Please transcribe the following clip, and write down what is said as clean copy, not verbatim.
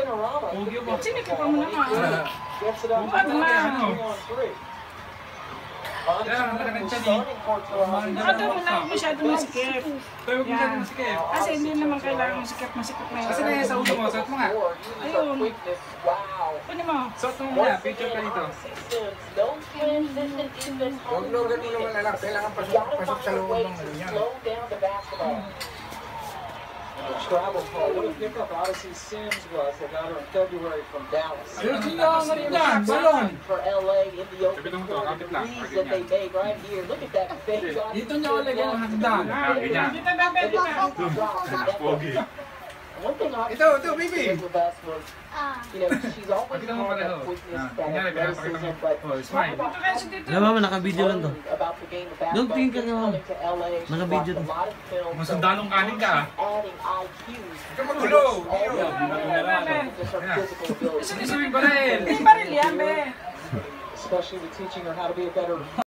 Sinikip mo naman. Ano lang. Ito mo lang masyado masikip. Yan. Kasi hindi naman kailangan masikip na yun. Kasi na sa ulo mo, suot mo nga. Ayun. Ano mo? Suot mo muna, picture ka dito. Huwag mo ganun naman alam, kailangan pasok sa loob ng ano niya. Travel call. What a pickup Odyssey Sims was. They got her in February from Dallas. Ayun siya, marindan, balon. For LA in the open court, the threes that they made right here. Look at that fake shot. Dito niya ulagay ang hagdan. Dito na, Pogi. One thing I Ito, baby. with us was, you know, she's always had that quickness, that athleticism, but Smile. Alam mo, naka-video lang to. about the game of Doon tingin ka basketball, nga. coming to LA, she Naka-video watched a to. lot of film. Masundalong kanin ka. Adding IQs. Ikaw magulo. Just her physical ability. Isumin pa rin. Hindi pa rin yan, be. Especially with teaching her how to be a better